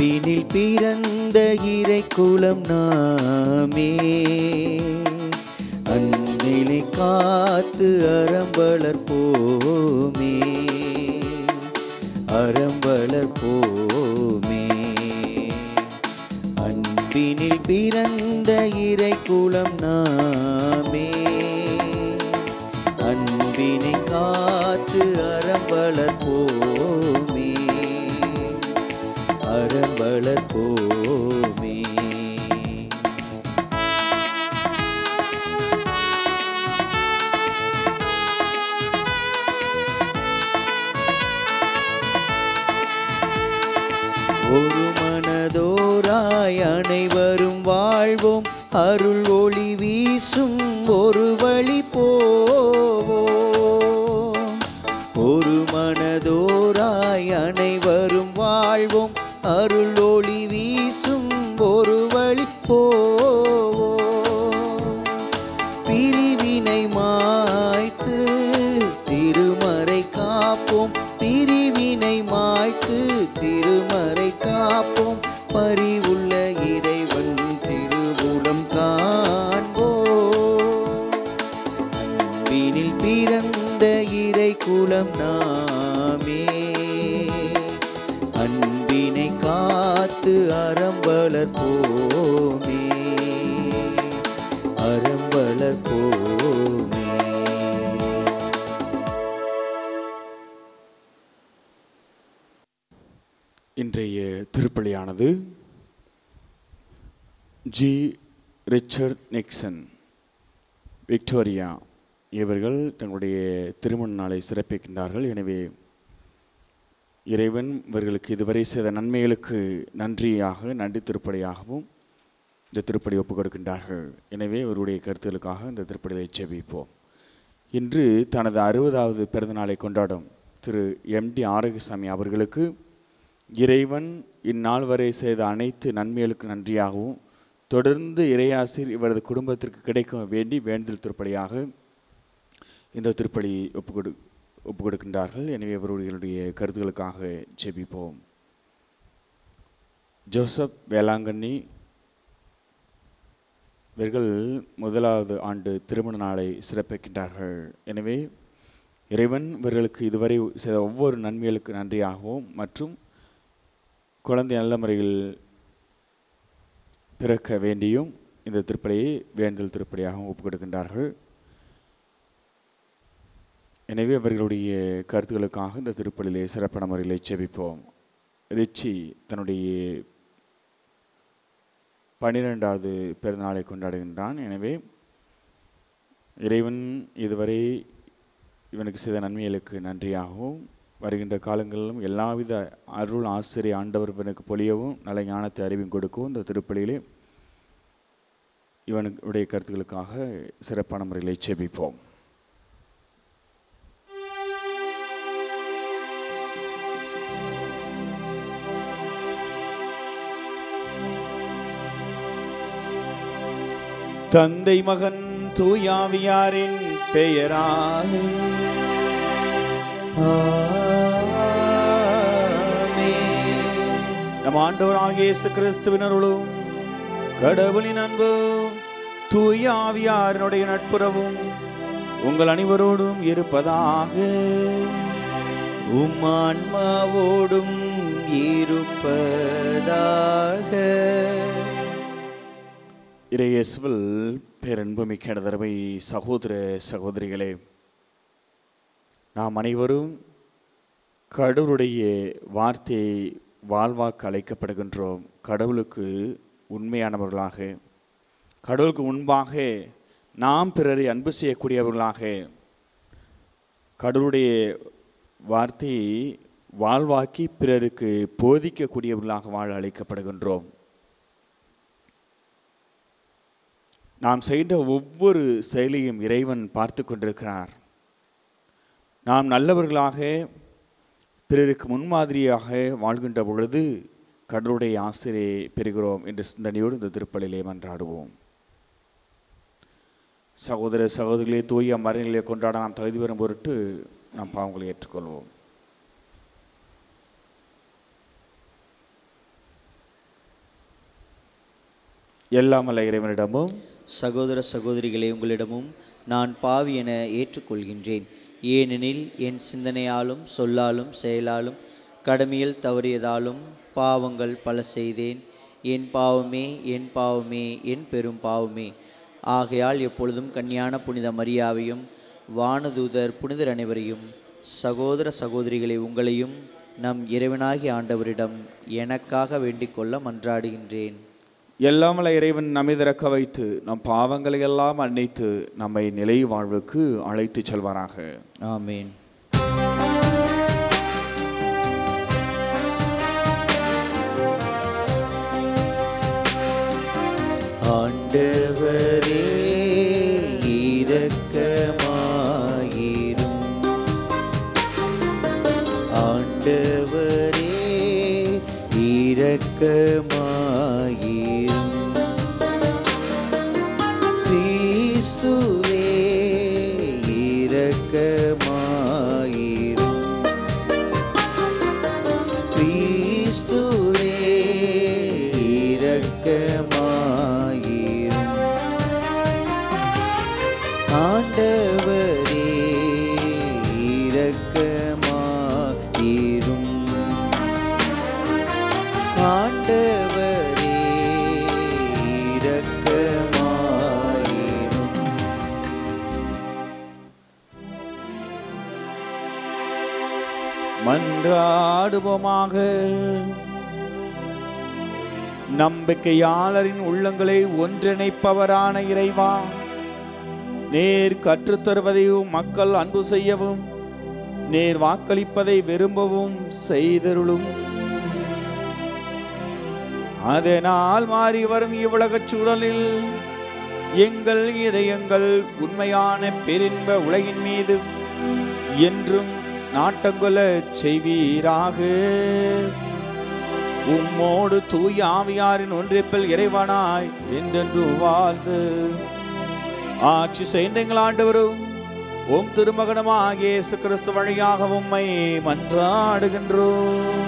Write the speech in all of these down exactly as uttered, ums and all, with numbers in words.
அன்பினில் பிறந்த இறைக்குலம் நாமே, அன்பினை காத்து அறம் வளர்ப்போமே, அறம் வளர்ப்போமே. அன்பினில் பிறந்த இறைக்குலம் நாமே, அன்பினை காத்து அறம் வளர்ப்போமே, அறம் வளர்ப்போமே. ஒரு மனதோராய் அனைவரும் வாழ்வோம், அருள் ஒளி வீசும் ஒரு வழி போவோம். ஒரு மனதோராய் அனைவரும் வாழ்வோம், அருள் ஒளி வீசும் ஒரு வழி போவோம். பிரிவினை மாய்த்து திருமறை காப்போம், பிரிவினை மாய்த்து திருமறை காப்போம், பரிவுள்ள இறைவன் திருவுளம் காண்போம். அன்பினில் பிறந்த இறைக்குலம் நாமே, அன்பினை காத்து அறம் வளர்ப்போமே, அறம் வளர்ப்போமே. இன்றைய திருப்பலியானது ஜி ரிச்சர்ட் நிக்சன் விக்டோரியா இவர்கள் தங்களுடைய திருமண நாளை சிறப்பிக்கின்றார்கள். எனவே இறைவன் இவர்களுக்கு இதுவரை செய்த நன்மைகளுக்கு நன்றியாக நன்றி திருப்பலியாகவும் இந்த திருப்பலி ஒப்புக் கொடுக்கின்றார்கள். எனவே இவருடைய கருத்துக்களுக்காக இந்த திருப்பலியை ஜெபிப்போம். இன்று தனது அறுபதாவது பிறந்தநாளை கொண்டாடும் திரு எம் டி ஆரோக்கியசாமி அவர்களுக்கு இறைவன் இந்நாள் வரை செய்த அனைத்து நன்மைகளுக்கு நன்றியாகவும் தொடர்ந்து இறையாசிர் இவரது குடும்பத்திற்கு கிடைக்க வேண்டி வேண்டுதல் திருப்பலியாக இந்த திருப்பலி ஒப்புக் கொடு ஒப்புக் கொடுக்கின்றார்கள். எனவே அவர்களுடைய கருத்துக்களுக்காக ஜெபிப்போம். ஜோசப் வேளாங்கண்ணி இவர்கள் முதலாவது ஆண்டு திருமண நாளை சிறப்பிக்கின்றார்கள். எனவே இறைவன் இவர்களுக்கு இதுவரை செய்த ஒவ்வொரு நன்மைகளுக்கு நன்றியாகவும் மற்றும் குழந்தை நல்ல முறையில் பிறக்க வேண்டியும் இந்த திருப்பலியை வேண்டுதல் திருப்பலியாகவும் ஒப்புக் கொடுக்கின்றார்கள். எனவே அவர்களுடைய கருத்துக்களுக்காக இந்த திருப்பலியிலே சிறப்பான முறையில் ஜெபிப்போம். ரிச்சி தன்னுடைய பன்னிரெண்டாவது பிறந்தநாளை கொண்டாடுகின்றான். எனவே இறைவன் இதுவரை இவனுக்கு செய்த நன்மைகளுக்கு நன்றியாகவும் வருகின்ற காலங்களிலும் எல்லாவித அருள் ஆசிரிய ஆண்டவர் இவனுக்கு பொழியவும் நல்ல ஞானத்தை அறிவும் கொடுக்கவும் இந்த திருப்பலியிலே இவனுடைய கருத்துக்களுக்காக சிறப்பான முறையில் ஜெபிப்போம். தந்தை மகன் தூயாவியாரின் பெயராலே நம் ஆண்டவராகிய இயேசு கிறிஸ்துவின் அருளும் கடவுளின் அன்பும் தூய ஆவியாரினுடைய நட்புறவும் உங்கள் அனைவரோடும் இருப்பதாக. உம் ஆன்மாவோடும் இருப்பதாக. இறையேசுவில் பேரன்புமிக்க தரவை சகோதர சகோதரிகளே, நாம் அனைவரும் கடவுளுடைய வார்த்தையை வாழ்வாக்க அழைக்கப்படுகின்றோம். கடவுளுக்கு உண்மையானவர்களாக, கடவுளுக்கு முன்பாக நாம் பிறரை அன்பு செய்யக்கூடியவர்களாக, கடவுளுடைய வார்த்தையை வாழ்வாக்கி பிறருக்கு போதிக்கக்கூடியவர்களாக வாழ அழைக்கப்படுகின்றோம். நாம் செய்த ஒவ்வொரு செயலையும் இறைவன் பார்த்து கொண்டிருக்கிறார். நாம் நல்லவர்களாக பிறருக்கு முன்மாதிரியாக வாழ்கின்ற பொழுது கடவுளுடைய ஆசிரியை பெறுகிறோம் என்ற சிந்தனையோடு இந்த திருப்பலியிலே மன்றாடுவோம். சகோதர சகோதரிகளே, தூய மறைநிலையை கொண்டாட நாம் தகுதி பெறும் பொருட்டு நாம் பாவங்களை ஏற்றுக்கொள்வோம். எல்லாம் வல்ல இறைவனிடமும் சகோதர சகோதரிகளே, உங்களிடமும் நான் பாவி என ஏற்றுக்கொள்கின்றேன். ஏனெனில் என் சிந்தனையாலும் சொல்லாலும் செயலாலும் கடமையில் தவறியதாலும் பாவங்கள் பல செய்தேன். என் பாவமே, என் பாவமே, என் பெரும் பாவமே. ஆகையால் எப்பொழுதும் கன்னியான புனித மரியாவையும் வானதூதர் புனிதர் அனைவரையும், சகோதர சகோதரிகளை உங்களையும் நம் இறைவனாகிய ஆண்டவரிடம் எனக்காக வேண்டிக் கொள்ள மன்றாடுகின்றேன். எல்லாம் வல்ல இறைவன் நம்மை திறக்க வைத்து நம் பாவங்களை எல்லாம் மன்னித்து நம்மை நிலை வாழ்வுக்கு அழைத்து செல்வாராக. ஆமேன். ஆண்டவரே இரக்கமாயிரும். ஆண்டவரே இரக்கமாயிரும். கிறிஸ்துவே இரக்கமாயிரும். கிறிஸ்துவே இரக்கமாயிரும். ஆண்டவரே இரக்கமாயிரும். ஆண்டவரே இரக்கமாயிரும். மன்றாடுவோமாக. நம்பிக்கையாளரின் உள்ளங்களை ஒன்றிணைப்பவரான இறைவா, நேர் கற்றுத்தருவதையும் மக்கள் அன்பு செய்யவும் நேர் வாக்களிப்பதை விரும்பவும் செய்தருளும். அதனால் மாறி வரும் இவ்வுலகச் சூழலில் எங்கள் இதயங்கள் உண்மையான பெரின்ப உலகின் மீது என்றும் நாட்டங்கொள்ள செய்வீராக. உம்மோடு தூய ஆவியாரின் ஒன்றிப்பில் இறைவனாய் என்றென்று வாழ்ந்து ஆட்சி செய்கின்ற ஆண்டவரும் ஓம் திருமகனமாகிய இயேசு கிறிஸ்து வழியாக உம்மை மன்றாடுகின்றோம்.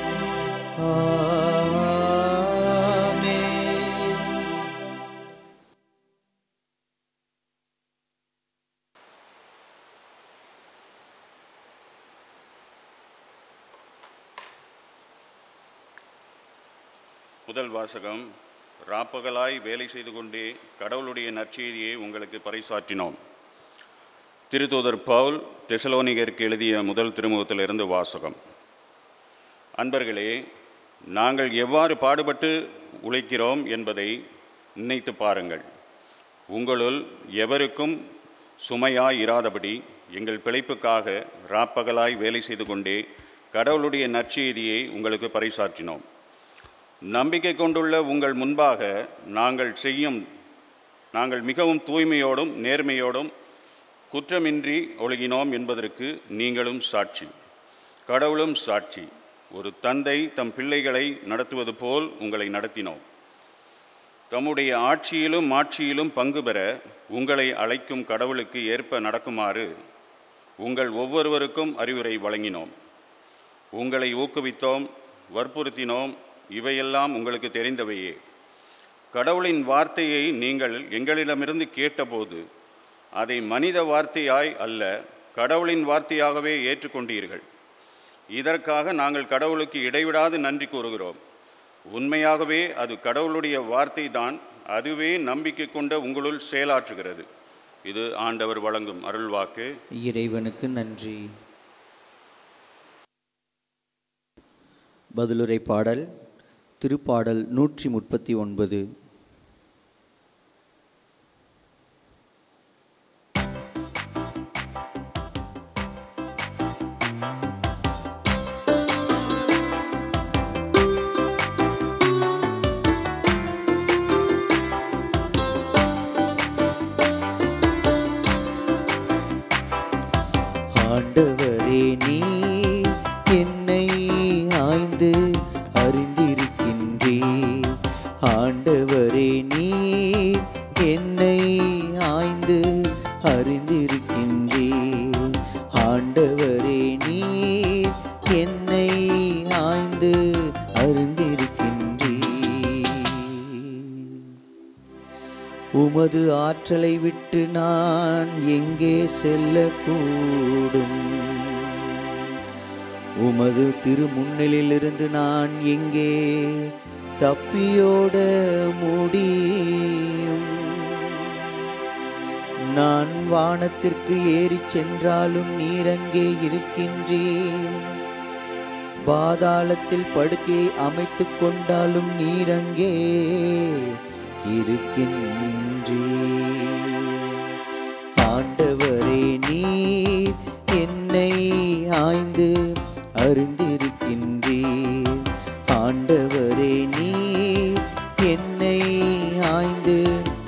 முதல் வாசகம். ராப்பகலாய் வேலை செய்து கொண்டே கடவுளுடைய நற்செய்தியை உங்களுக்கு பறைசாற்றினோம். திருத்தூதர் பவுல் தெசலோனிகருக்கு எழுதிய முதல் திருமுகத்திலிருந்து வாசகம். அன்பர்களே, நாங்கள் எவ்வாறு பாடுபட்டு உழைக்கிறோம் என்பதை நினைத்து பாருங்கள். உங்களுள் எவருக்கும் சுமையாய் இராதபடி எங்கள் பிழைப்புக்காக ராப்பகலாய் வேலை செய்து கொண்டே கடவுளுடைய நற்செய்தியை உங்களுக்கு பறைசாற்றினோம். நம்பிக்கை கொண்டுள்ள உங்கள் முன்பாக நாங்கள் செய்யும் நாங்கள் மிகவும் தூய்மையோடும் நேர்மையோடும் குற்றமின்றி ஒழுகினோம் என்பதற்கு நீங்களும் சாட்சி, கடவுளும் சாட்சி. ஒரு தந்தை தம் பிள்ளைகளை நடத்துவது போல் உங்களை நடத்தினோம். தம்முடைய ஆட்சியிலும் மாட்சியிலும் பங்கு பெற உங்களை அழைக்கும் கடவுளுக்கு ஏற்ப நடக்குமாறு உங்கள் ஒவ்வொருவருக்கும் அறிவுரை வழங்கினோம். உங்களை ஊக்குவித்தோம், வற்புறுத்தினோம். இவையெல்லாம் உங்களுக்கு தெரிந்தவையே. கடவுளின் வார்த்தையை நீங்கள் எங்களிடமிருந்து கேட்டபோது அதை மனித வார்த்தையாய் அல்ல, கடவுளின் வார்த்தையாகவே ஏற்றுக்கொண்டீர்கள். இதற்காக நாங்கள் கடவுளுக்கு இடைவிடாது நன்றி கூறுகிறோம். உண்மையாகவே அது கடவுளுடைய வார்த்தை தான். அதுவே நம்பிக்கை கொண்ட உங்களுள் செயலாற்றுகிறது. இது ஆண்டவர் வழங்கும் அருள்வாக்கு. இறைவனுக்கு நன்றி. பதிலுரை பாடல். திருப்பாடல் நூற்றி முப்பத்தி ஒன்பது. ஆண்டவரே, நீ என்னை ஆய்ந்து அறிந்திருக்கின்றே. ஆண்டவரே, நீ என்னை ஆய்ந்து அறிந்திருக்கின்றே. ஆண்டவரே, நீ என்னை ஆய்ந்து அறிந்திருக்கின்றே. உமது ஆற்றலை விட்டு நான் எங்கே செல்லக்கூடும்? உமது திருமுன்னிலிருந்து நான் எங்கே தப்பியோட முடியும்? நான் வானத்திற்கு ஏறி சென்றாலும் நீர் அங்கே இருக்கின்றீர். பாதாளத்தில் படுக்கையை அமைத்து கொண்டாலும் நீர் அங்கே இருக்கின்றீர். ஆண்டவரே, நீர் என்னை ஆய்ந்து அறிந்திருக்கின்றீர். ஆண்டவரே, நீர் என்னை ஆய்ந்து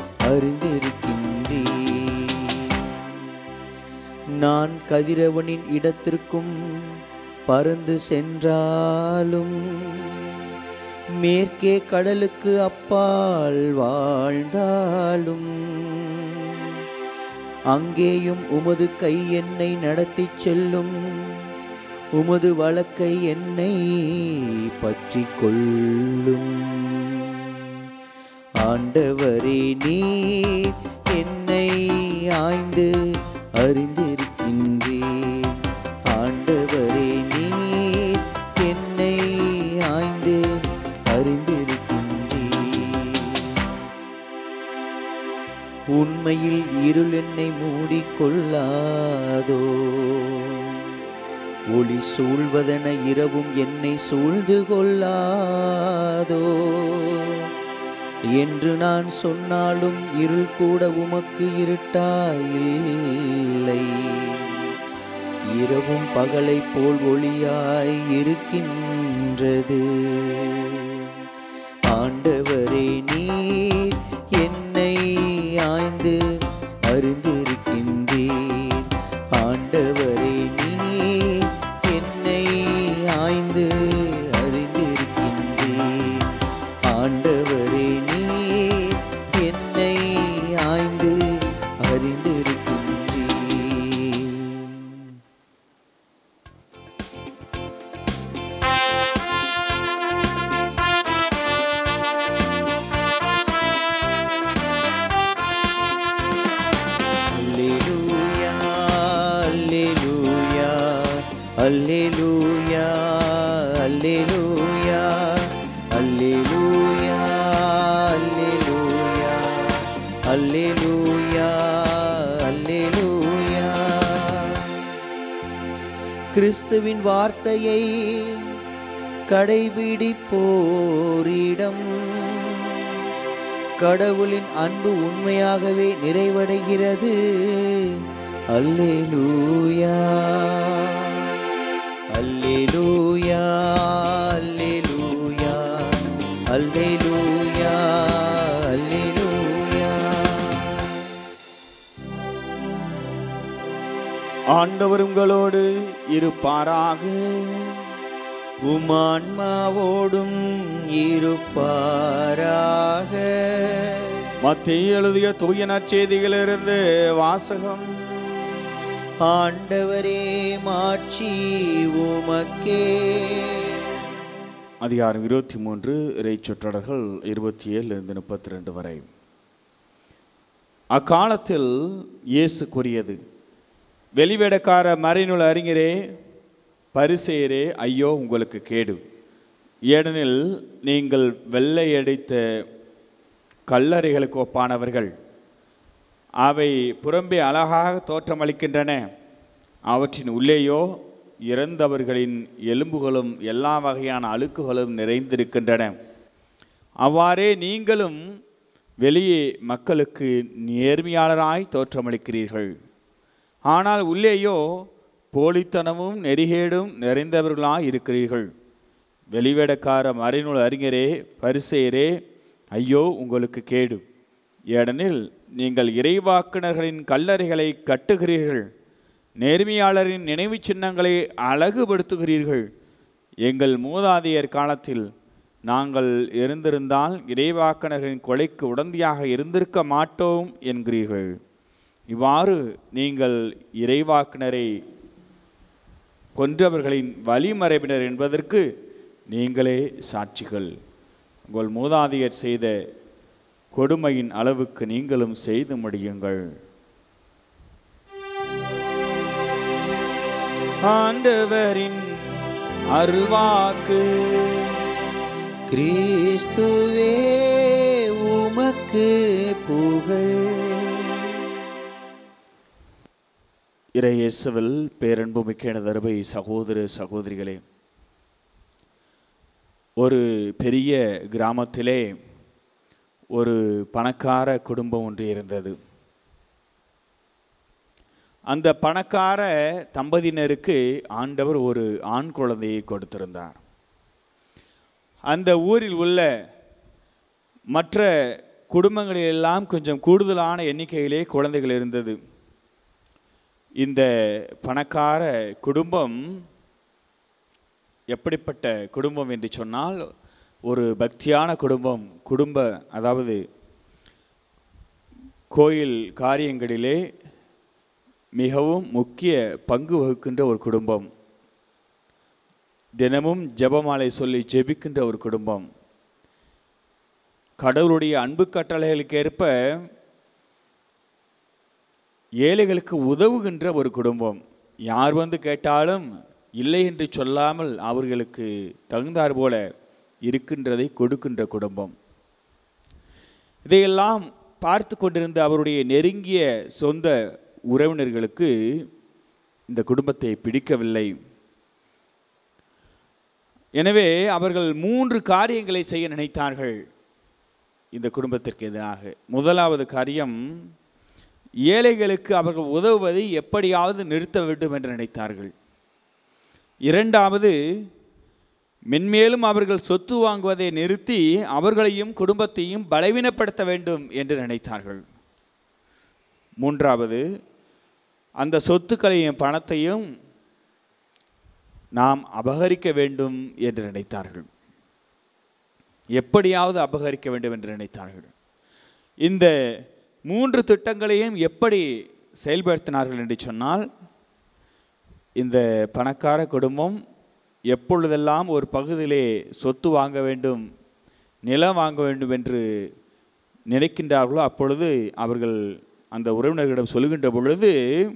அறிந்திருக்கின்றீர். நான் கதிரவனின் இடத்திற்கும் பறந்து சென்றாலும், மேற்கே கடலுக்கு அப்பால் வாழ்ந்தாலும், அங்கேயும் உமது கை என்னை நடத்தி செல்லும். உமது வலக்கை என்னை பற்றி கொள்ளும். ஆண்டவரே, நீர் என்னை ஆய்ந்து அறிந்திருக்கின்றீர். ஆண்டவரே, நீர் என்னை ஆய்ந்து அறிந்திருக்கின்றீர். உண்மையில் இருள் என்னை மூடிக்கொள்ளாதோ? ஒளி சூழ்வதென இரவும் என்னை சூழ்ந்து கொள்ளாதோ? என்று நான் சொன்னாலும் இருள் கூட உமக்கு இருட்டாயில்லை. இரவும் பகலை போல் ஒளியாய் இருக்கின்றது. ஆண்டவரே, நீர் என்னை ஆய்ந்து அறிந்திருக்கின்றீர். ஆண்டவரே, நீர் என்னை ஆய்ந்து அறிந்திருக்கின்றீர். ஆண்டவரே, நீர் என்னை ஆய்ந்து அறிந்திருக்கின்றீர். அல்லேலூயா, அல்லேலூயா, அல்லேலூயா, அல்லேலூயா, அல்லேலூயா, அல்லேலூயா. கிறிஸ்துவின் வார்த்தையை கடைபிடிப்போரிடம் கடவுளின் அன்பு உண்மையாகவே நிறைவடைகிறது. அல்லேலூயா, அல்லேலூயா, அல்லேலூயா, அல்லேலூயா, அல்லேலூயா. ஆண்டவர் உங்களோடு இருப்பாராக. உம் ஆன்மாவோடும் இருப்பாராக. மத்தேயு எழுதிய தூய நற்செய்தியிலிருந்து வாசகம். ஆண்டவரே, மாட்சி உமக்கே. அதிகாரம் இருபத்தி மூன்று, இறை சொற்றொடர்கள் இருபத்தி ஏழு இருந்து முப்பத்தி ரெண்டு வரை. அக்காலத்தில் இயேசு கூறியது, வெளிவேடக்கார மறைநூல் அறிஞரே, பரிசேயரே, ஐயோ உங்களுக்கு கேடு! ஏனெனில் நீங்கள் வெள்ளையடித்த கல்லறைகளுக்கு ஒப்பானவர்கள். அவை புறம்பே அழகாக தோற்றமளிக்கின்றன, அவற்றின் உள்ளேயோ இறந்தவர்களின் எலும்புகளும் எல்லா வகையான அழுக்குகளும் நிறைந்திருக்கின்றன. அவ்வாறே நீங்களும் வெளியே மக்களுக்கு நேர்மையாளராய் தோற்றமளிக்கிறீர்கள், ஆனால் உள்ளேயோ போலித்தனமும் நெறிகேடும் நிறைந்தவர்களாய் இருக்கிறீர்கள். வெளிவேடக்கார மறைநூல் அறிஞரே, பரிசேயரே, ஐயோ உங்களுக்கு கேடு! ஏனெனில் நீங்கள் இறைவாக்கினர்களின் கல்லறைகளை கட்டுகிறீர்கள், நேர்மையாளரின் நினைவு சின்னங்களை அழகுபடுத்துகிறீர்கள். எங்கள் மூதாதையர் காலத்தில் நாங்கள் இருந்திருந்தால் இறைவாக்கினர்களின் கொலைக்கு உடந்தையாக இருந்திருக்க மாட்டோம் என்கிறீர்கள். இவ்வாறு நீங்கள் இறைவாக்கினரை கொன்றவர்களின் வழிமரபினர் என்பதற்கு நீங்களே சாட்சிகள். உங்கள் மூதாதையர் செய்த கொடுமையின் அளவுக்கு நீங்களும் செய்து முடியுங்கள். ஆண்டவரின் அருள்வாக்கு. கிறிஸ்துவே உமக்கு புகழ். இறை இயேசுவில் பேரன்பு மிக்க எனது அருமை சகோதர சகோதரிகளே, ஒரு பெரிய கிராமத்திலே ஒரு பணக்கார குடும்பம் ஒன்று இருந்தது. அந்த பணக்கார தம்பதியினருக்கு ஆண்டவர் ஒரு ஆண் குழந்தையை கொடுத்திருந்தார். அந்த ஊரில் உள்ள மற்ற குடும்பங்களிலெல்லாம் கொஞ்சம் கூடுதலான எண்ணிக்கையிலே குழந்தைகள் இருந்தது. இந்த பணக்கார குடும்பம் எப்படிப்பட்ட குடும்பம் என்று சொன்னால், ஒரு பக்தியான குடும்பம். குடும்ப அதாவது கோயில் காரியங்களிலே மிகவும் முக்கிய பங்கு வகிக்கின்ற ஒரு குடும்பம். தினமும் ஜெபமாலை சொல்லி ஜெபிக்கின்ற ஒரு குடும்பம். கடவுளுடைய அன்பு கட்டளைகளுக்கேற்ப ஏழைகளுக்கு உதவுகின்ற ஒரு குடும்பம். யார் வந்து கேட்டாலும் இல்லை என்று சொல்லாமல் அவர்களுக்கு தகுந்தார் போல இருக்கின்றதை கொடுக்கின்ற குடும்பம். இதையெல்லாம் பார்த்து கொண்டிருந்த அவருடைய நெருங்கிய சொந்த உறவினர்களுக்கு இந்த குடும்பத்தை பிடிக்கவில்லை. எனவே அவர்கள் மூன்று காரியங்களை செய்ய நினைத்தார்கள் இந்த குடும்பத்திற்கு எதிராக. முதலாவது காரியம், ஏழைகளுக்கு அவர்கள் உதவுவதை எப்படியாவது நிறுத்த வேண்டும் என்று நினைத்தார்கள். இரண்டாவது, மென்மேலும் அவர்கள் சொத்து வாங்குவதை நிறுத்தி அவர்களையும் குடும்பத்தையும் பலவீனப்படுத்த வேண்டும் என்று நினைத்தார்கள். மூன்றாவது, அந்த சொத்துக்களையும் பணத்தையும் நாம் அபகரிக்க வேண்டும் என்று நினைத்தார்கள். எப்படியாவது அபகரிக்க வேண்டும் என்று நினைத்தார்கள். இந்த மூன்று திட்டங்களையும் எப்படி செயல்படுத்தினார்கள் என்று சொன்னால், இந்த பணக்கார குடும்பம் எப்பொழுதெல்லாம் ஒரு பகுதியிலே சொத்து வாங்க வேண்டும், நிலம் வாங்க வேண்டும் என்று நினைக்கின்றார்களோ அப்பொழுது அவர்கள் அந்த உறவினர்களிடம் சொல்லுகின்ற பொழுது,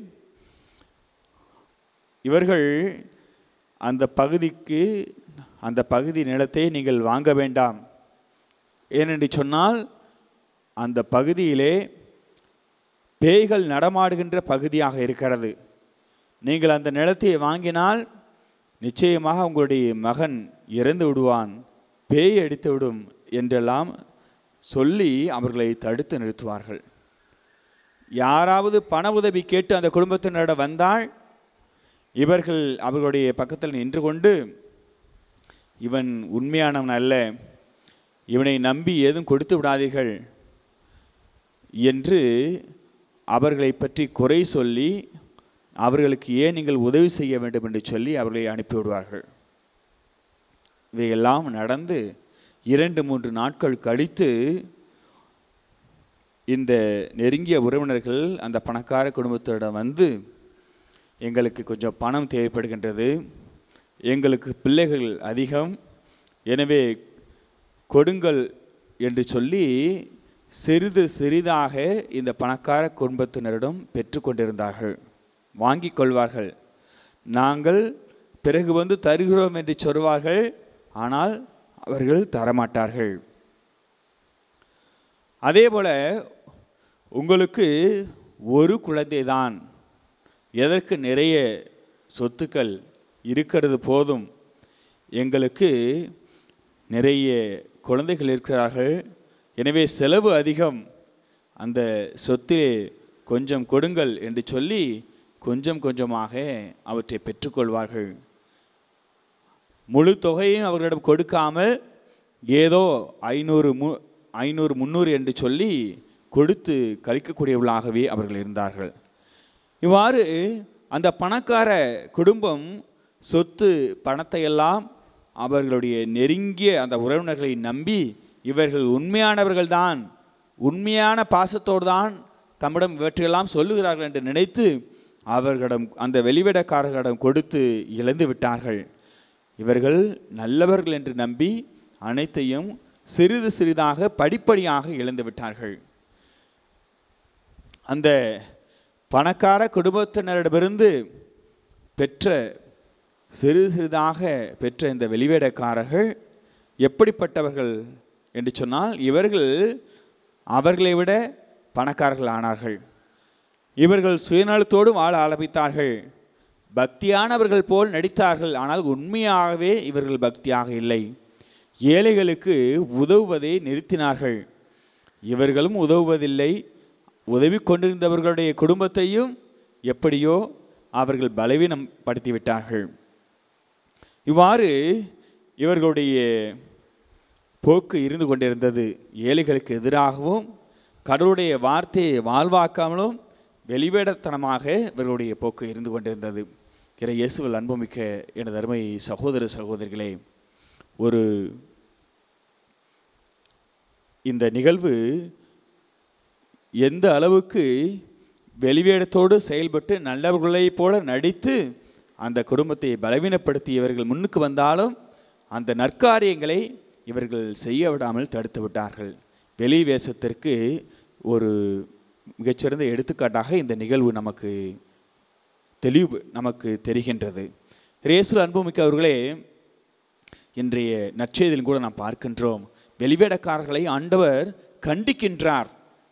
இவர்கள் அந்த பகுதிக்கு அந்த பகுதி நிலத்தை நீங்கள் வாங்க வேண்டாம், ஏனென்று சொன்னால் அந்த பகுதியிலே பேய்கள் நடமாடுகின்ற பகுதியாக இருக்கிறது. நீங்கள் அந்த நிலத்தை வாங்கினால் நிச்சயமாக உங்களுடைய மகன் இறந்து விடுவான், பேய் அடித்து விடும் என்றெல்லாம் சொல்லி அவர்களை தடுத்து நிறுத்துவார்கள். யாராவது பண உதவி கேட்டு அந்த குடும்பத்தினரிடம் வந்தால் இவர்கள் அவர்களுடைய பக்கத்தில் நின்று கொண்டு, இவன் உண்மையானவன் அல்ல, இவனை நம்பி ஏதும் கொடுத்து விடாதீர்கள் என்று அவர்களை பற்றி குறை சொல்லி அவர்களுக்கு ஏன் நீங்கள் உதவி செய்ய வேண்டும் என்று சொல்லி அவர்களை அனுப்பிவிடுவார்கள். இவையெல்லாம் நடந்து இரண்டு மூன்று நாட்கள் கழித்து இந்த நெருங்கிய உறவினர்கள் அந்த பணக்கார குடும்பத்திடம் வந்து, எங்களுக்கு கொஞ்சம் பணம் தேவைப்படுகின்றது, எங்களுக்கு பிள்ளைகள் அதிகம், எனவே கொடுங்கள் என்று சொல்லி சிறிது சிறிதாக இந்த பணக்கார குடும்பத்தினரிடம் பெற்றுக்கொண்டிருந்தார்கள். வாங்கி கொள்வார்கள். நாங்கள் பிறகு வந்து தருகிறோம் என்று சொல்வார்கள். ஆனால் அவர்கள் தரமாட்டார்கள். அதே போல உங்களுக்கு ஒரு குழந்தை தான், எதற்கு நிறைய சொத்துக்கள் இருக்கிறது போதும், எங்களுக்கு நிறைய குழந்தைகள் இருக்கிறார்கள், எனவே செலவு அதிகம், அந்த சொத்திலே கொஞ்சம் கொடுங்கள் என்று சொல்லி கொஞ்சம் கொஞ்சமாக அவற்றை பெற்றுக்கொள்வார்கள். முழு தொகையும் அவர்களிடம் கொடுக்காமல் ஏதோ ஐநூறு மு ஐநூறு முந்நூறு என்று சொல்லி கொடுத்து கழிக்கக்கூடியவர்களாகவே அவர்கள் இருந்தார்கள். இவ்வாறு அந்த பணக்கார குடும்பம் சொத்து பணத்தையெல்லாம் அவர்களுடைய நெருங்கிய அந்த உறவினர்களை நம்பி, இவர்கள் உண்மையானவர்கள்தான், உண்மையான பாசத்தோடு தான் தம்மிடம் இவற்றையெல்லாம் சொல்லுகிறார்கள் என்று நினைத்து அவர்களிடம் அந்த வெளிவிடக்காரர்களிடம் கொடுத்து இழந்து விட்டார்கள். இவர்கள் நல்லவர்கள் என்று நம்பி அனைத்தையும் சிறிது சிறிதாக படிப்படியாக இழந்து விட்டார்கள். அந்த பணக்கார குடும்பத்தினரிடமிருந்து பெற்ற சிறிது சிறிதாக பெற்ற இந்த வெளிவேடக்காரர்கள் எப்படிப்பட்டவர்கள் என்று சொன்னால், இவர்கள் அவர்களை விட பணக்காரர்கள் ஆனார்கள். இவர்கள் சுயநலத்தோடு வாழ ஆரம்பித்தார்கள். பக்தியானவர்கள் போல் நடித்தார்கள். ஆனால் உண்மையாகவே இவர்கள் பக்தியாக இல்லை. ஏழைகளுக்கு உதவுவதை நிறுத்தினார்கள். இவர்களும் உதவுவதில்லை. உதவி கொண்டிருந்தவர்களுடைய குடும்பத்தையும் எப்படியோ அவர்கள் பலவீனம் படுத்திவிட்டார்கள். இவ்வாறு இவர்களுடைய போக்கு இருந்து கொண்டிருந்தது. ஏழைகளுக்கு எதிராகவும் கடவுளுடைய வார்த்தையை வாழ்வாக்காமலும் வெளிவேடத்தனமாக இவர்களுடைய போக்கு இருந்து கொண்டிருந்தது. இறை இயேசுவில் அன்புமிக்க எனது அருமை சகோதர சகோதரிகளே, ஒரு இந்த நிகழ்வு எந்த அளவுக்கு வெளிவேடத்தோடு செயல்பட்டு நல்லவர்களைப் போல நடித்து அந்த குடும்பத்தை பலவீனப்படுத்தி இவர்கள் முன்னுக்கு வந்தாலும் அந்த நற்காரியங்களை இவர்கள் செய்ய விடாமல் தடுத்து விட்டார்கள். வெளி வேஷத்திற்கு ஒரு மிகச்சிறந்த எடுத்துக்காட்டாக இந்த நிகழ்வு நமக்கு தெளிவு நமக்கு தெரிகின்றது. இயேசுவில் அன்புமிக்கவர்களே, இன்றைய நற்செய்தியிலும் கூட நாம் பார்க்கின்றோம், வெளிவேடக்காரர்களை ஆண்டவர் கண்டிக்கின்றார்.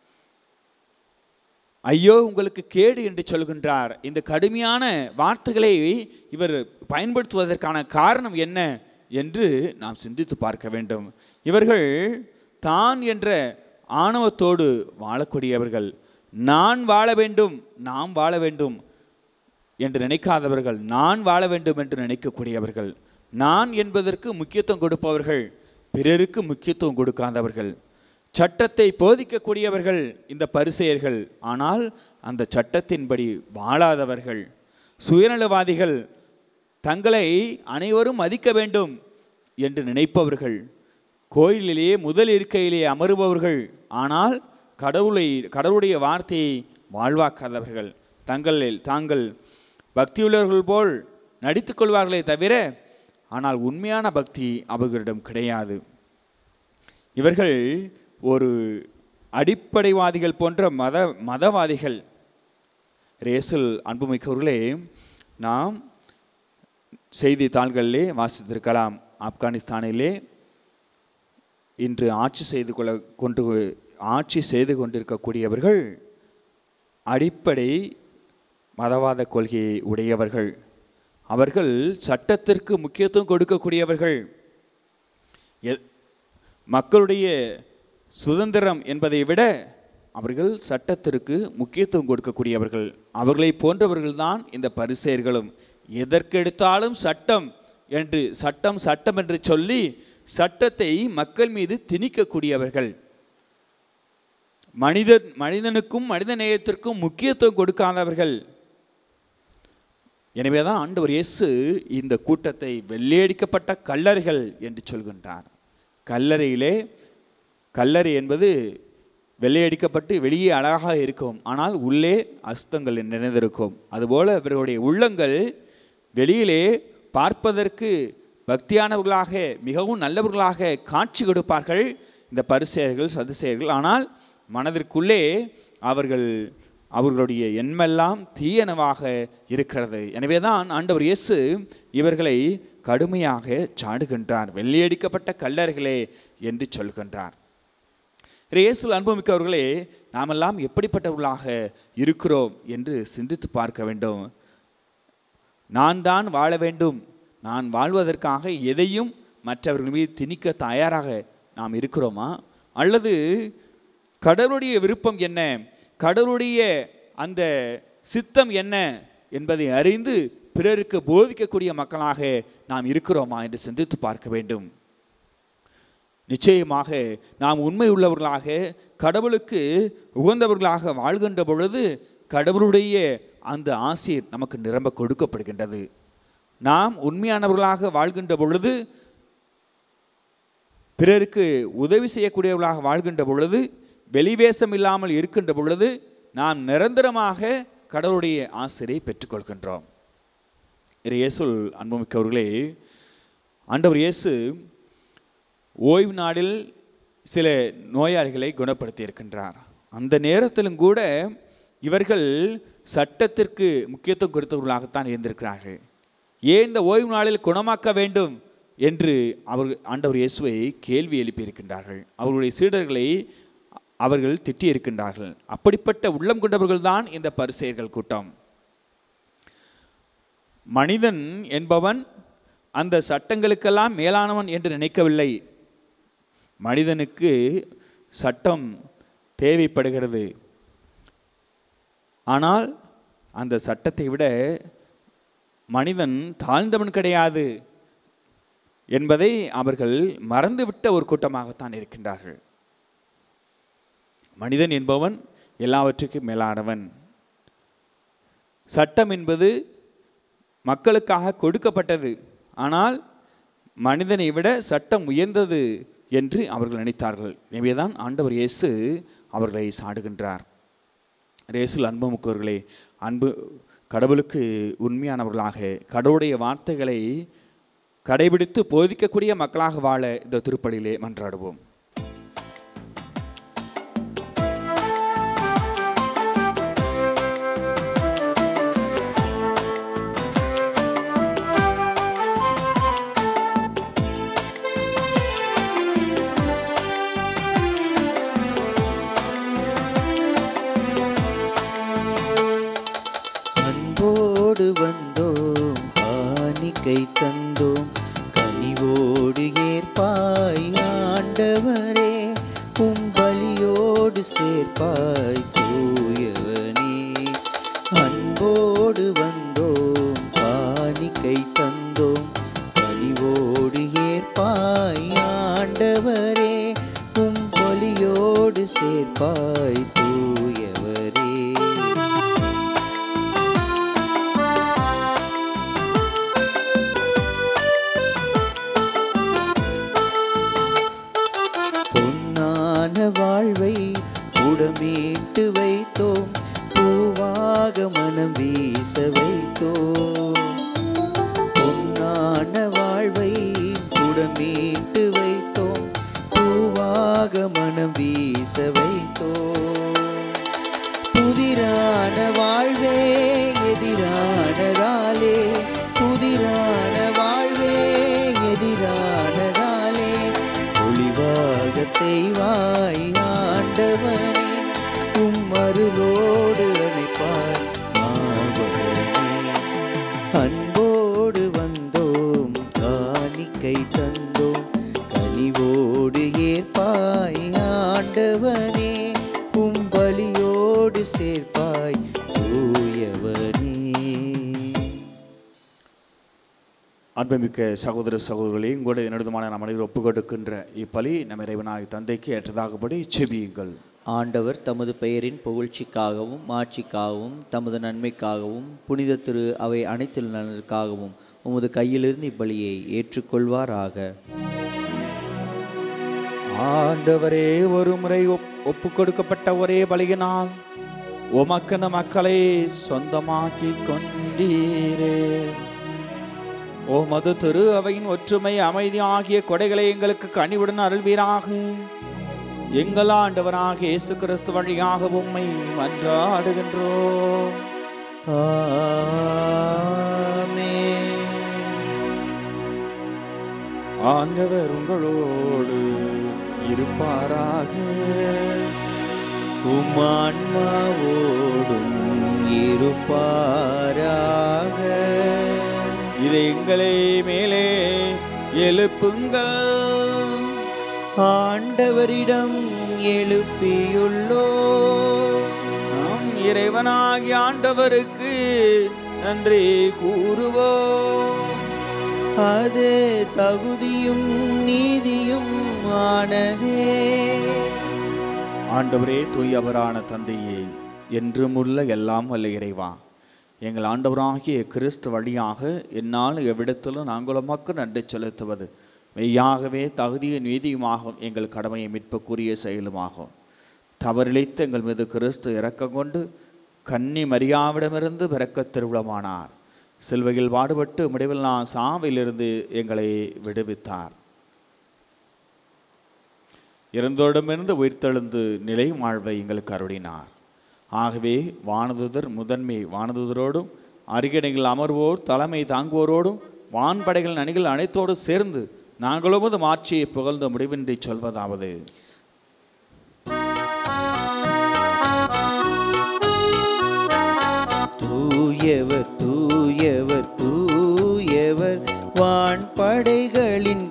ஐயோ உங்களுக்கு கேடு என்று சொல்கின்றார். இந்த கடுமையான வார்த்தைகளை இவர் பயன்படுத்துவதற்கான காரணம் என்ன என்று நாம் சிந்தித்து பார்க்க வேண்டும். இவர்கள் தான் என்ற ஆணவத்தோடு வாழக்கூடியவர்கள், நான் வாழ வேண்டும் நாம் வாழ வேண்டும் என்று நினைக்காதவர்கள், நான் வாழ வேண்டும் என்று நினைக்கக்கூடியவர்கள், நான் என்பதற்கு முக்கியத்துவம் கொடுப்பவர்கள், பிறருக்கு முக்கியத்துவம் கொடுக்காதவர்கள், சட்டத்தை போதிக்கக்கூடியவர்கள் இந்த பரிசேயர்கள், ஆனால் அந்த சட்டத்தின்படி வாழாதவர்கள், சுயநலவாதிகள், தங்களை அனைவரும் மதிக்க வேண்டும் என்று நினைப்பவர்கள், கோயிலிலேயே முதல் இருக்கையிலே அமருபவர்கள், ஆனால் கடவுளை கடவுளுடைய வார்த்தையை வாழ்வாக்காதவர்கள், தங்களில் தாங்கள் பக்தியுள்ளவர்கள் போல் நடித்து கொள்வார்களே தவிர ஆனால் உண்மையான பக்தி அவர்களிடம் கிடையாது. இவர்கள் ஒரு அடிப்படைவாதிகள் போன்ற மத மதவாதிகள். இயேசுவில் அன்புமிக்கவர்களே, நாம் செய்தித்தாள்களிலே வாசித்திருக்கலாம், ஆப்கானிஸ்தானிலே இன்று ஆட்சி செய்து கொள்ள கொண்டு ஆட்சி செய்து கொண்டிருக்கக்கூடியவர்கள் அடிப்படை மதவாத கொள்கையை உடையவர்கள். அவர்கள் சட்டத்திற்கு முக்கியத்துவம் கொடுக்கக்கூடியவர்கள். மக்களுடைய சுதந்திரம் என்பதை விட அவர்கள் சட்டத்திற்கு முக்கியத்துவம் கொடுக்கக்கூடியவர்கள். அவர்களை போன்றவர்கள்தான் இந்த பரிசேயர்களும். எதற்கெடுத்தாலும் சட்டம் என்று சட்டம் சட்டம் என்று சொல்லி சட்டத்தை மக்கள் மீது திணிக்கக்கூடியவர்கள். மனிதன் மனிதனுக்கும் மனித நேயத்திற்கும் முக்கியத்துவம் கொடுக்காதவர்கள். எனவேதான் ஆண்டவர் இயேசு இந்த கூட்டத்தை வெள்ளையடிக்கப்பட்ட கல்லறைகள் என்று சொல்கின்றார். கல்லறையிலே, கல்லறை என்பது வெள்ளையடிக்கப்பட்டு வெளியே அழகாக இருக்கும், ஆனால் உள்ளே அசுத்தங்கள் நிறைந்திருக்கும். அதுபோல இவர்களுடைய உள்ளங்கள் வெளியிலே பார்ப்பதற்கு பக்தியானவர்களாக மிகவும் நல்லவர்களாக காட்சி கொடுப்பார்கள் இந்த பரிசேயர்கள் சதுசேயர்கள். ஆனால் மனதிற்குள்ளே அவர்கள் அவர்களுடைய எண்ணமெல்லாம் தீயனவாக இருக்கிறது. எனவேதான் ஆண்டவர் இயேசு இவர்களை கடுமையாக சாடுகின்றார். வெள்ளையடிக்கப்பட்ட கல்லறைகளே என்று சொல்கின்றார். இயேசுவில் அன்புமிக்கவர்களே, நாமெல்லாம் எப்படிப்பட்டவர்களாக இருக்கிறோம் என்று சிந்தித்து பார்க்க வேண்டும். நான் தான் வாழ வேண்டும், நான் வாழ்வதற்காக எதையும் மற்றவர்கள் மீது திணிக்க தயாராக நாம் இருக்கிறோமா? அல்லது கடவுளுடைய விருப்பம் என்ன, கடவுளுடைய அந்த சித்தம் என்ன என்பதை அறிந்து பிறருக்கு போதிக்கக்கூடிய மக்களாக நாம் இருக்கிறோமா என்று சிந்தித்து பார்க்க வேண்டும். நிச்சயமாக நாம் உண்மை உள்ளவர்களாக கடவுளுக்கு உகந்தவர்களாக வாழ்கின்ற பொழுது கடவுளுடைய அந்த ஆசீர் நமக்கு நிரம்ப கொடுக்கப்படுகின்றது. நாம் உண்மையானவர்களாக வாழ்கின்ற பொழுது, பிறருக்கு உதவி செய்யக்கூடியவர்களாக வாழ்கின்ற பொழுது, வெளிவேசம் இல்லாமல் இருக்கின்ற பொழுது நாம் நிரந்தரமாக கடவுளுடைய ஆசிரை பெற்றுக்கொள்கின்றோம். இயேசுவில் அன்புமிக்கவர்களே, ஆண்டவர் இயேசு ஓய்வு நாளில் சில நோயாளிகளை குணப்படுத்தி இருக்கின்றார். அந்த நேரத்திலும் கூட இவர்கள் சட்டத்திற்கு முக்கியத்துவம் கொடுத்தவர்களாகத்தான் இருந்திருக்கிறார்கள். ஏன் இந்த ஓய்வு நாளில் குணமாக்க வேண்டும் என்று அவர் ஆண்டவர் இயேசுவை கேள்வி எழுப்பியிருக்கின்றார்கள். அவர்களுடைய சீடர்களை அவர்கள் திட்டியிருக்கின்றார்கள். அப்படிப்பட்ட உள்ளம் கொண்டவர்கள் தான் இந்த பரிசேயர்கள் கூட்டம். மனிதன் என்பவன் அந்த சட்டங்களுக்கெல்லாம் மேலானவன் என்று நினைக்கவில்லை. மனிதனுக்கு சட்டம் தேவைப்படுகிறது. ஆனால் அந்த சட்டத்தை விட மனிதன் தாழ்ந்தவன் கிடையாது என்பதை அவர்கள் மறந்துவிட்ட ஒரு கூட்டமாகத்தான் இருக்கின்றார்கள். மனிதன் என்பவன் எல்லாவற்றுக்கும் மேலானவன். சட்டம் என்பது மக்களுக்காக கொடுக்கப்பட்டது. ஆனால் மனிதனை விட சட்டம் உயர்ந்தது என்று அவர்கள் நினைத்தார்கள். எனவேதான் ஆண்டவர் இயேசு அவர்களை சாடுகின்றார். இயேசுவில் அன்பு முக்கவர்களே, அன்பு கடவுளுக்கு உண்மையானவர்களாக கடவுளுடைய வார்த்தைகளை கடைபிடித்து போதிக்கக்கூடிய மக்களாக வாழ இந்த திருப்பலியிலே மன்றாடுவோம். வந்தோம் காணிக்கை தந்தோம் கனிவோடு ஏற்பாய் ஆண்டவரே, உம் பலியோடு சேர்ப்பாய் தூயவனே. அன்போடு வந்தோம் காணிக்கை தந்தோம் கனிவோடு ஏற்பாய் ஆண்டவரே, உம் பலியோடு சேர்ப்பாய் தூயவரே. வாழ்வை உடமீட்டு வைத்தோம், பூவாக மனம் வீச வைத்தோம். பொன்னான வாழ்வை உடமீட்டு வைத்தோம், பூவாக மனம் வீச வைத்தோம். புதிரான வாழ்வே எதிரானதாலே, புதிரான வாழ்வே எதிரானதாலே ஒளிவாக செய்வாய் ஆண்டவனே, உம் அருளோடு அணைப்பாய் மாவனே. அன்போடு வந்தோம் காணிக்கை தந்தோம் கனிவோடு ஏற்பாய் ஆண்டவனே, உம் பலியோடு சேர்ப்பாய் தூயவனே. அன்புமிக்க சகோதர சகோதரிகளே, உங்களுடைய நடுதமான நம் அனைவரும் ஒப்பு கொடுக்கின்ற இப்பலி நம் இறைவனாய் தந்தைக்கு ஏற்றதாகபடி செபியுங்கள். ஆண்டவர் தமது பெயரின் புகழ்ச்சிக்காகவும் மாட்சிக்காகவும் தமது நன்மைக்காகவும் புனித திரு அவை அனைத்து நலனுக்காகவும் உமது கையிலிருந்து இப்பலியை ஏற்றுக்கொள்வாராக. ஆண்டவரே, ஒரு முறை ஒப்பு கொடுக்கப்பட்ட ஒரே பலியினால் உமக்கென மக்களை சொந்தமாக்கி கொண்டீரே. ஓ மது திரு அவையின் ஒற்றுமை அமைதி ஆகிய கொடைகளை எங்களுக்கு கனிவுடன் அருள்வீராக. எங்கள் ஆண்டவராக இயேசு கிறிஸ்து வழியாக உம்மை மன்றாடுகின்றோம். ஆமென். ஆண்டவர் உங்களோடு இருப்பாராக. உம் ஆன்மாவோடும் இருப்பாராக. இதை எங்களை மேலே எழுப்புங்கள். ஆண்டவரிடம் எழுப்பியுள்ளோ. நாம் இறைவனாகிய ஆண்டவருக்கு நன்றி கூறுவோம். அது தகுதியும் நீதியும் ஆனதே. ஆண்டவரே, தூயவரான தந்தையே, என்றும் உள்ள எல்லாம் வல்ல இறைவா, எங்கள் ஆண்டவராகிய கிறிஸ்து வழியாக என்னால் எவ்விடத்திலும் நாங்கள் உமக்கு நன்றி செலுத்துவது மெய்யாகவே தகுதியும் நீதியுமாகும். எங்கள் கடமையை மீட்புக்குரிய செயலுமாகும். தவறிழைத்து எங்கள் மீது கிறிஸ்து இரக்கம் கொண்டு கன்னி மரியாவிடமிருந்து பிறக்க திருவிழமானார். சிலுவையில் பாடுபட்டு முடிவில்லா சாவிலிருந்து எங்களை விடுவித்தார். இறந்தோடமிருந்து உயிர்த்தெழுந்து நிலை வாழ்வை எங்களுக்கு அருளினார். ஆகவே வானதுதர் முதன்மை வானதுதரோடும் அருகிணைகள் அமர்வோர் தலைமை தாங்குவோரோடும் வான்படைகள் அணிகள் அனைத்தோடு சேர்ந்து நாங்களும் ஆட்சியை புகழ்ந்த முடிவின்றி சொல்வதாவது: தூயவர் தூயவர் தூயவர் வான்படைகளின்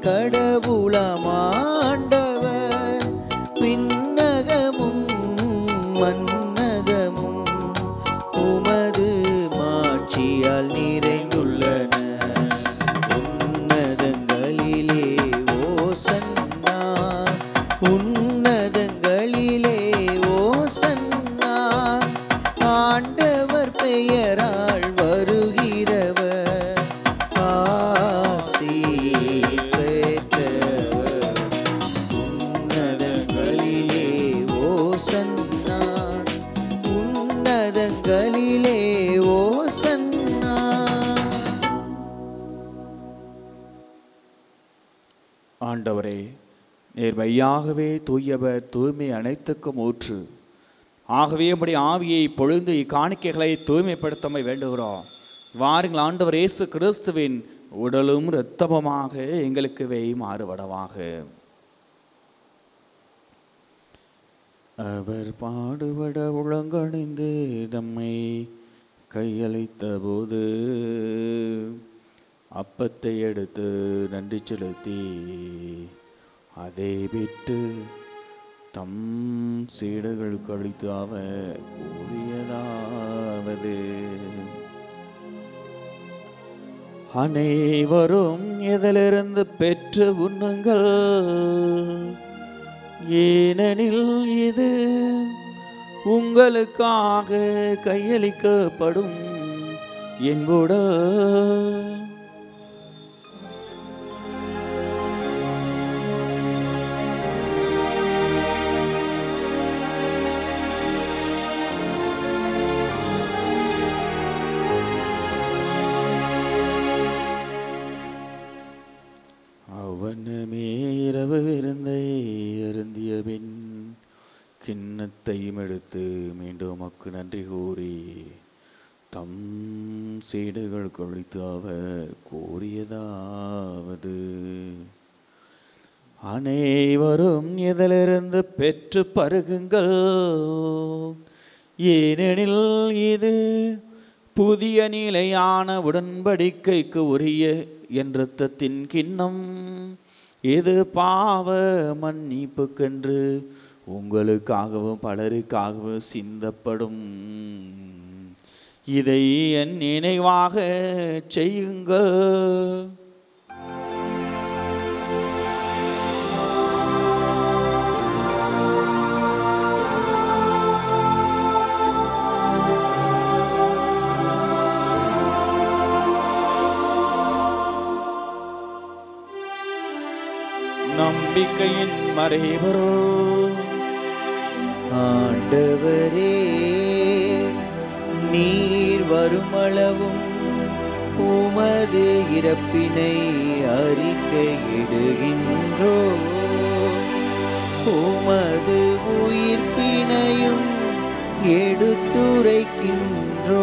கடவுளமாண்டவர், விண்ணகமும் மன்னகமும் உமது மாட்சியால் நிறைந்துள்ளன. உன்னதங்களிலே ஓசன்னா, உன்னதங்களிலே ஓசன்னா, ஆண்டவர் பெயரால் வருகிறவர் ஆசி பெற்றவர். உன்னதங்களிலே ஓசன்னா, உன்னதங்களிலே ஓசன்னா. ஆண்டவரே, நீர் மெய்யாகவே தூயவர், தூய்மை அனைத்துக்கும் ஊற்று. ஆகவே உம்முடைய ஆவியை பொழுது இக்காணிக்கைகளை தூய்மைப்படுத்தமை வேண்டுகிறோம். வாருங்கள், ஆண்டவர் இயேசு கிறிஸ்துவின் உடலும் இரத்தமுமாக எங்களுக்கு வை மாறுபடவாக. அவர் பாடுபட உளங்கணிந்து நம்மை கையளித்த போது அப்பத்தை எடுத்து நன்றி செலுத்தி அதை விட்டு தம் சீடர்களுக்கு அளித்து அவர் கூறியதாவது: அனைவரும் இதிலிருந்து பெற்று உண்ணுங்கள், ஏனெனில் இது உங்களுக்காக கையளிக்கப்படும் என் உடல். அவனமேரவு விருந்தை அருந்திய பின் கிண்ணத்தையும் எடுத்து மீண்டும் மக்கு நன்றி கூறி தம் சீடர்கள் கொழித்து அவர் கூறியதாவது: அனைவரும் இதிலிருந்து பெற்று பருகுங்கள், ஏனெனில் இது புதிய நிலையான உடன்படிக்கைக்கு உரிய என் இரத்தத்தின் கிண்ணம். இது பாவ மன்னிப்புக்கென்று உங்களுக்காகவும் பலருக்காகவும் சிந்தப்படும். இதை என் நினைவாக செய்யுங்கள். நம்பிக்கையின் மறைவரோ ஆண்டவரே, நீர் வருமளவும் உமது இறப்பினை அறிக்கையிடுகின்றோ, உமது உயிர்ப்பினையும் எடுத்துரைக்கின்றோ.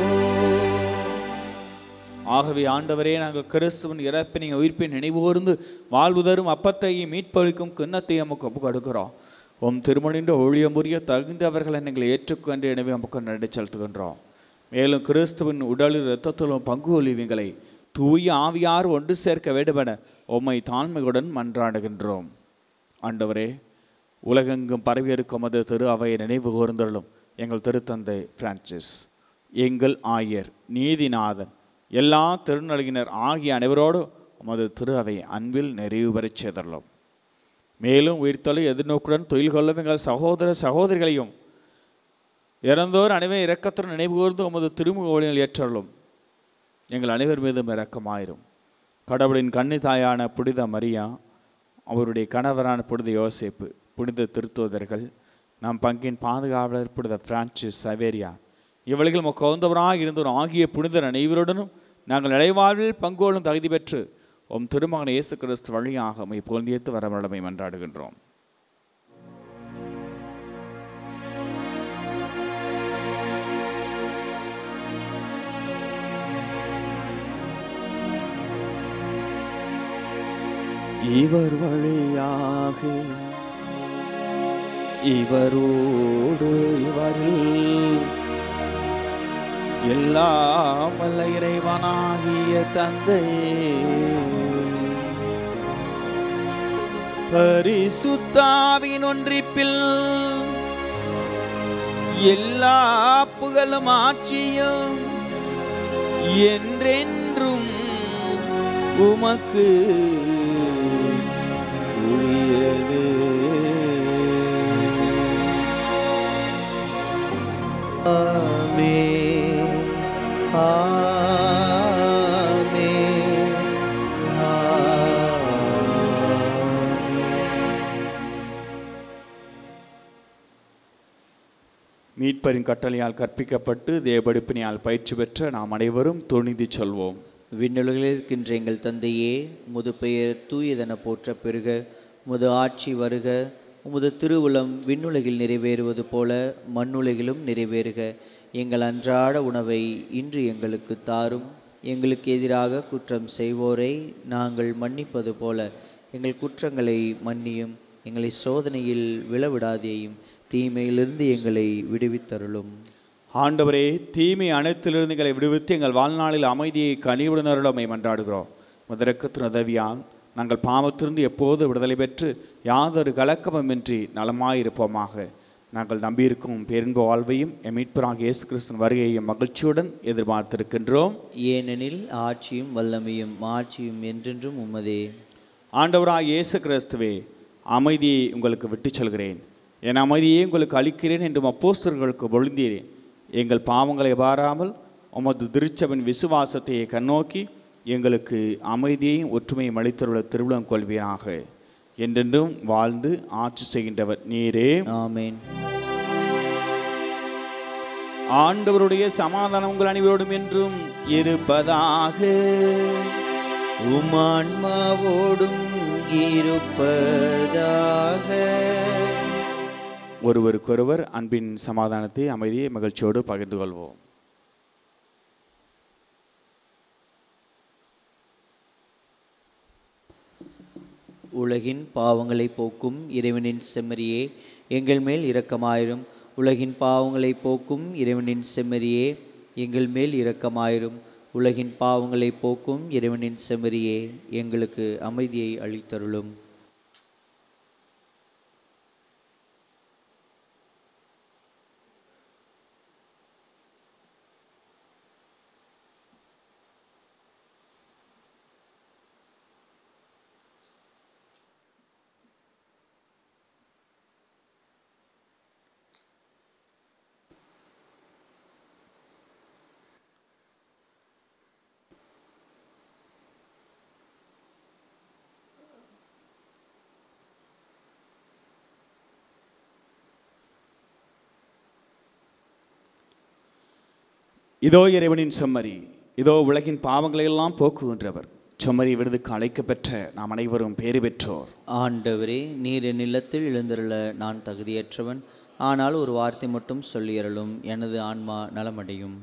ஆகவே ஆண்டவரே, நாங்கள் கிறிஸ்துவின் இறப்பினை உயிர்ப்பின் நினைவோர்ந்து வாழ்வுதரும் அப்பத்தையும் மீட்பளிக்கும் கிண்ணத்தையும் நமக்கு ஒப்பு கொடுக்கிறோம். உம் திருமணின்ற ஊழியம் புரிய தகுந்தவர்களை எங்களை ஏற்றுக்கொண்டு எனவே நமக்கு நன்றி செலுத்துகின்றோம். மேலும் கிறிஸ்துவின் உடலில் இரத்தத்திலும் பங்கு ஒலிவிங்களை தூய ஆவியார் ஒன்று சேர்க்க வேண்டுமென உம்மை தாழ்மையுடன் மன்றாடுகின்றோம். ஆண்டவரே, உலகெங்கும் பரவியிருக்கும் அது திரு அவையை நினைவு கூர்ந்தருளும். எங்கள் திருத்தந்தை பிரான்சிஸ், எங்கள் ஆயர், நீதிநாதன், எல்லா திருநலகினர் ஆகிய அனைவரோடு உமது திரு அவை அன்பில் நிறைவு பெறச் செய்தருளும். மேலும் உயிர்த்தலை எதிர்நோக்குடன் தொழில் கொள்ளும் எங்கள் சகோதர சகோதரிகளையும் இறந்தோர் அனைவரும் இரக்கத்துடன் நினைவு கூர்ந்து உமது திருமுக ஒளியில் ஏற்றருளும். எங்கள் அனைவர் மீதும் இரக்கமாயிரும். கடவுளின் கன்னி தாயான புனித மரியா, அவருடைய கணவரான புனித யோசேப்பு, புனித திருத்தூதர்கள், நம் பங்கின் பாதுகாவலர் புனித பிரான்சிஸ் சவேரியா, இவ்வளைகள் மொக்கவந்தவராக இருந்தோர் ஆகிய புனிதர் அனைவருடனும் நாங்கள் நிலைவாழ்வில் பங்கோளும் தகுதி பெற்று உம் திருமகன் இயேசு கிறிஸ்து வழியாக உம்மை புகழ்ந்தேத்து வரவழமை மன்றாடுகின்றோம். இவர் வழியாக இவரோடு இவரில் எல்லாம் வல்ல இறைவனாகிய தந்தையே பரிசுத்தாவின் ஒன்றிப்பில் எல்லா புகழும் ஆட்சியும் என்றென்றும் உமக்கு உரியது. ஆமென். ஆமென். மீட்பரின் கட்டளையால் கற்பிக்கப்பட்டு தேவபடிப்பினையால் பயிற்சி பெற்ற நாம் அனைவரும் துணிந்து சொல்வோம். விண்ணுலகில் இருக்கின்ற எங்கள் தந்தையே, உமது பெயர் தூயதென போற்ற பெருக, உமது ஆட்சி வருக, உமது திருவுளம் விண்ணுலகில் நிறைவேறுவது போல மண்ணுலகிலும் நிறைவேறுக. எங்கள் அன்றாட உணவை இன்று எங்களுக்கு தாரும். எங்களுக்கு எதிராக குற்றம் செய்வோரை நாங்கள் மன்னிப்பது போல எங்கள் குற்றங்களை மன்னியும். எங்களை சோதனையில் விழவிடாதேயும், தீமையிலிருந்து எங்களை விடுவித்தருளும். ஆண்டவரே, தீமை அனைத்திலிருந்து எங்களை விடுவித்து எங்கள் வாழ்நாளில் அமைதியை கனிவுடனருளமை மன்றாடுகிறோம். முதற்கத்தின் உதவியால் நாங்கள் பாவத்திலிருந்து எப்போது விடுதலை பெற்று யாதொரு கலக்கமுமின்றி நலமாயிருப்போமாக. நாங்கள் நம்பியிருக்கும் பேரின்ப வாழ்வையும் எம் மீட்பராகிய இயேசு கிறிஸ்துவின் வருகையையும் மகிழ்ச்சியுடன் எதிர்பார்த்திருக்கின்றோம். ஏனெனில் ஆட்சியும் வல்லமையும் மாட்சியும் என்றென்றும் உமதே. ஆண்டவராகிய இயேசு கிறிஸ்துவே, அமைதியை உங்களுக்கு விட்டுச் செல்கிறேன், என் அமைதியை உங்களுக்கு அளிக்கிறேன் என்றும் அப்போஸ்தலர்களுக்கு பொழிந்தீரேன். எங்கள் பாவங்களை பாராமல் உமது திருச்சபையின் விசுவாசத்தை கண்ணோக்கி எங்களுக்கு அமைதியையும் ஒற்றுமையும் அளித்தருள திருவிழம் கொள்வீராக. என்றென்றும் வாழ்ந்து ஆட்சி செய்கின்றவர் நீரே. ஆமென். ஆண்டவருடைய சமாதானம் உங்கள் அனைவரோடும் என்றும் இருப்பதாக. உமான்மாவோடும் இருப்பதாக. ஒருவருக்கொருவர் அன்பின் சமாதானத்தை அமைதியை மகிழ்ச்சியோடு பகிர்ந்து கொள்வோம். உலகின் பாவங்களை போக்கும் இறைவனின் செம்மறியே, எங்கள் மேல் இரக்கமாயிரும். உலகின் பாவங்களை போக்கும் இறைவனின் செம்மறியே, எங்கள் மேல் இரக்கமாயிரும். உலகின் பாவங்களை போக்கும் இறைவனின் செம்மறியே, எங்களுக்கு அமைதியை அளித்தருளும். இதோ இறைவனின் செம்மறி, இதோ உலகின் பாவங்களை எல்லாம் போக்குகின்றவர். செம்மறி விருதுக்கு அழைக்க பெற்ற நாம் அனைவரும் பேறு பெற்றோர். ஆண்டவரே, நீர் என் இல்லத்தில் எழுந்தருள நான் தகுதியற்றவன். ஆனால் ஒரு வார்த்தை மட்டும் சொல்லியருளும், எனது ஆன்மா நலமடையும்.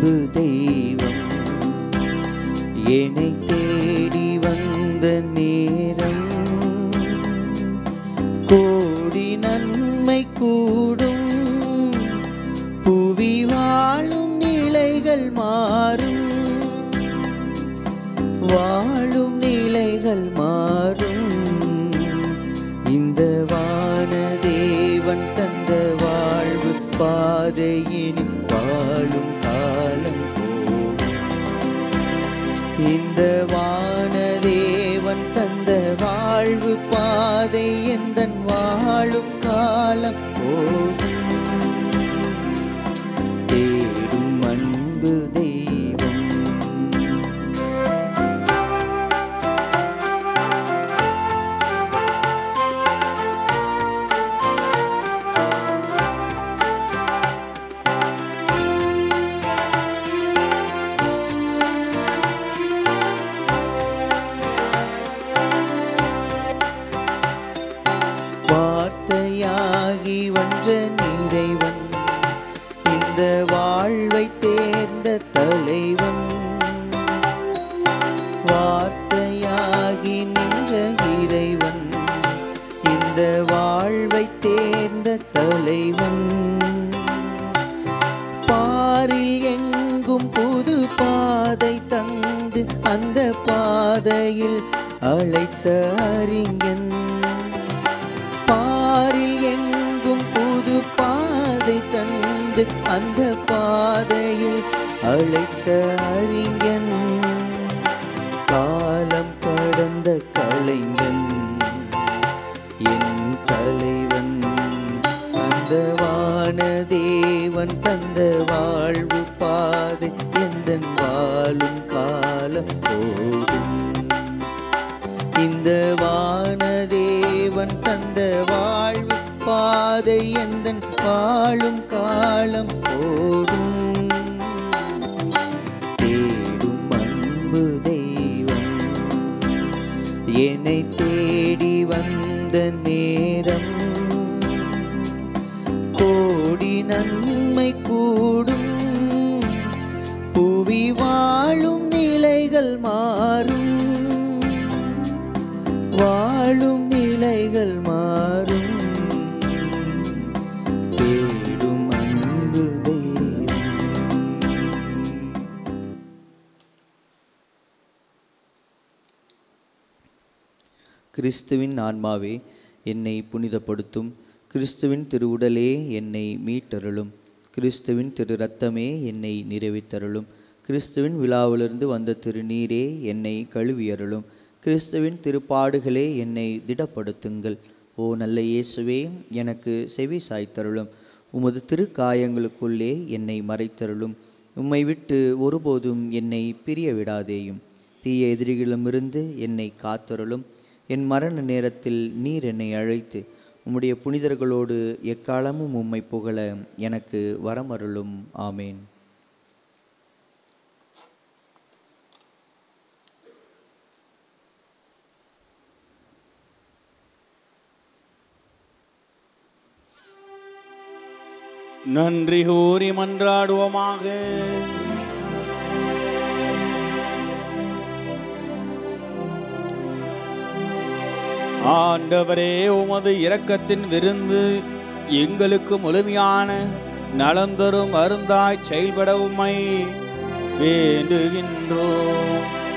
அன்பு தெய்வம் என்னை தேடி வந்த நேரம் கோடி நன்மை கூடும் புவி வாழும் நிலைகள் மாறும் வாழும் நிலைகள் மாறும் இந்த வானதேவன் தந்த வாழ்வு பாதையின் வாழும் காலம் போகும் இந்த வானதேவன் தந்த வாழ்வு பாதை எந்தன் வாழும் காலம் போகும் தேடும் அன்பு தெய்வம் வார்த்தையாகி வந்த நிறைவன் இந்த வாழ்வை தேர்ந்த தலைவன் வார்த்தையாகி நின்ற இறைவன் இந்த வாழ்வை தேர்ந்த தலைவன் பாரில் எங்கும் புது பாதை தந்து அந்த பாதையில் அழைத்த அறிஞன் பாரில் எங்கும் புது பாதை தந்து அந்த பாதையில் அழைத்த அறிஞன் காலம் கடந்த கலைஞன் என் தலைவன் அந்த வானதேவன் தந்த வாழ்வு பாதை எந்தன் வாழும் காலம் போகும் இந்த வானதேவன் தந்த வாழ்வு பாதை எந்தன் வாழும் காலம் போகும் தேடும் அன்பு தெய்வம் என்னை தேடி வந்த நேரம் கோடி நன்மை கூடும் புவி வாழும் நிலைகள் மாறும் வாழும் நிலைகள் மாறும் தேடும் அன்பு தெய்வம் கிறிஸ்துவின் ஆன்மாவே என்னை புனிதப்படுத்தும் கிறிஸ்துவின் திருவுடலே என்னை மீட்டருளும் கிறிஸ்துவின் திரு இரத்தமே என்னை நிறைவித்தருளும் கிறிஸ்துவின் விழாவிலிருந்து வந்த திருநீரே என்னை கழுவியருளும் கிறிஸ்துவின் திருப்பாடுகளே என்னை திடப்படுத்துங்கள். ஓ நல்ல இயேசுவே, எனக்கு செவி சாய்த்தருளும். உமது திருக்காயங்களுக்குள்ளே என்னை மறைத்தருளும். உம்மை விட்டு ஒருபோதும் என்னை பிரிய விடாதேயும். தீய எதிரிகளிடமிருந்து என்னை காத்தருளும். என் மரண நேரத்தில் நீர் என்னை அழைத்து உம்முடைய புனிதர்களோடு எக்காலமும் உம்மை புகழ எனக்கு வரமருளும். ஆமேன். நன்றி கூறி மன்றாடுவோமாக. ஆண்டவரே, உமது இரக்கத்தின் விருந்து எங்களுக்கு முழுமையான நலந்தரும் அருந்தாய் செயல்பட உம்மை வேண்டுகின்றோம்.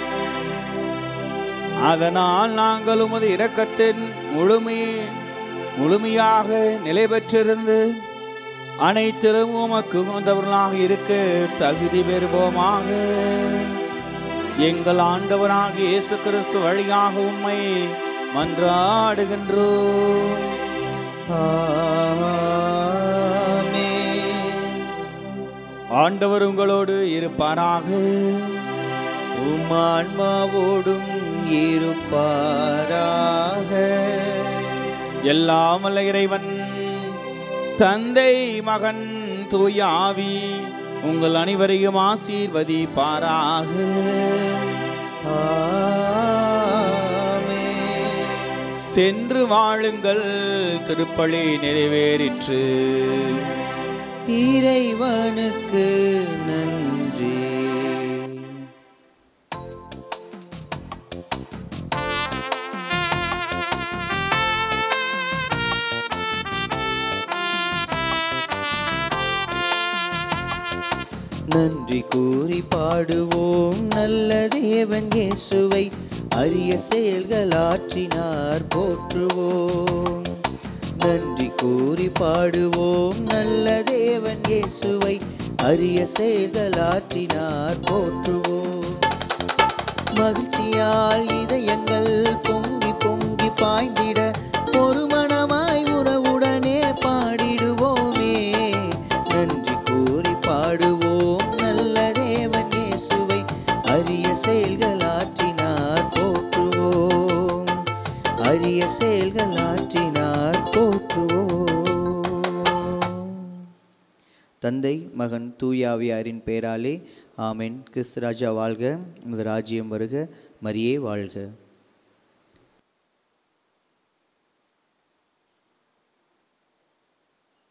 அதனால் நாங்கள் உமது இரக்கத்தின் முழுமை முழுமையாக நிலை பெற்றிருந்து அனைத்திலும் உமக்கு உகந்தவர்களாக இருக்க தகுதி பெறுவோமாக. எங்கள் ஆண்டவராக இயேசு கிறிஸ்து வழியாக உம்மை மன்றாடுகின்றோம். ஆண்டவர் உங்களோடு இருப்பாராக. உம் ஆன்மாவோடும் இருப்பாராக. எல்லாம் வல்ல இறைவன் தந்தை, மகன், தூய ஆவி உங்கள் அனைவரையும் ஆசீர்வதிப்பாராக. சென்று வாழுங்கள், திருப்பலி நிறைவேறிற்று. இறைவனுக்கு நன்றி. நன்றி கூறி பாடுவோம் நல்ல தேவன் இயேசுவை, அரிய செயல்கள் ஆற்றினார் போற்றுவோம். நன்றி கூறி பாடுவோம் நல்ல தேவன் இயேசுவை, அரிய செயல்கள் ஆற்றினார் போற்றுவோம். மகிழ்ச்சியால் இதயங்கள் பொங்கி பொங்கி பாய்ந்திட ஒரு மனமாய் உறவுடனே பாடிடுவோமே. நன்றி கூறி பாடுவோம் நல்ல தேவன் இயேசுவை, அரிய செயல்கள் ஆற்றினார் போற்றுவோம். அரிய செயல்கள் ஆற்றினார் போற்றுவோம். தந்தை மகன் தூயாவியாரின் பெயராலே ஆமென். கிறிஸ்து ராஜா வாழ்க, உமது ராஜ்யம் வருக, மரியே வாழ்க.